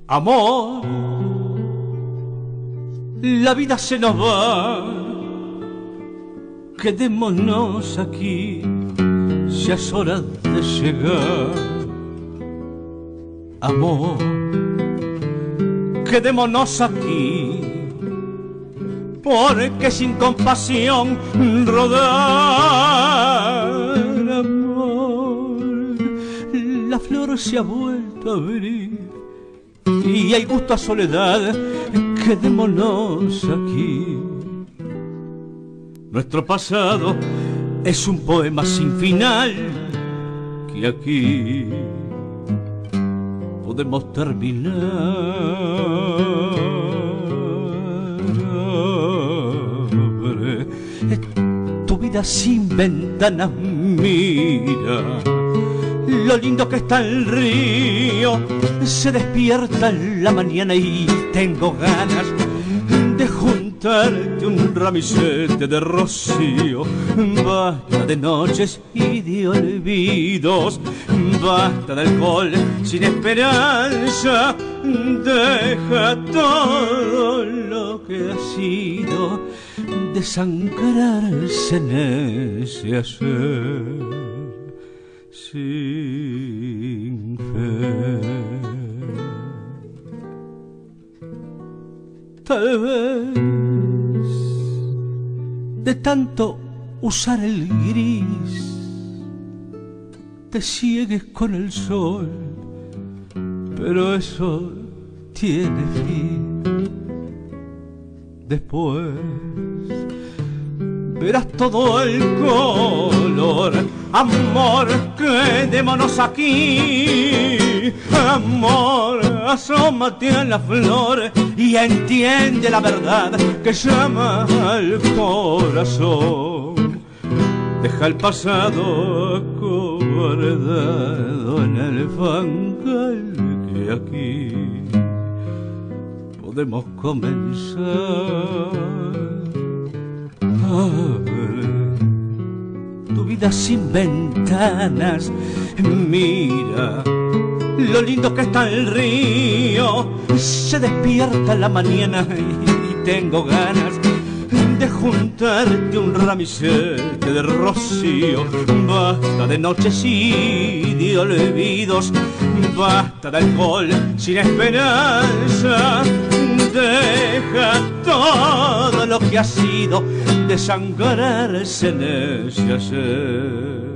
Amor, la vida se nos va, quedémonos aquí, ya es hora de llegar. Amor, quedémonos aquí, porque sin compasión rodar. Amor, la flor se ha vuelto a abrir y hay gusto a soledad, quedémonos aquí. Nuestro pasado es un poema sin final que aquí podemos terminar. Tu vida sin ventanas, mira lo lindo que está el río. Se despierta en la mañana y tengo ganas de juntarte un ramillete de rocío. Basta de noches y de olvidos, basta de alcohol sin esperanza. Deja todo lo que ha sido, desangrarse en ese ayer sin fe. Tal vez de tanto usar el gris te ciegues con el sol, pero eso tiene fin. Después verás todo el color. Amor, quedémonos aquí. Amor, asómate a la flor y entiende la verdad que llama al corazón. Deja el pasado acobardado en el fangal, que aquí podemos comenzar. Abre tu vida sin ventanas, mira lo lindo que está el río. Se despierta la mañana y tengo ganas de juntarte un ramillete de rocío. Basta de noches y de olvidos, basta de alcohol sin esperanza. Deja todo lo que ha sido, desangrarse en ese ayer.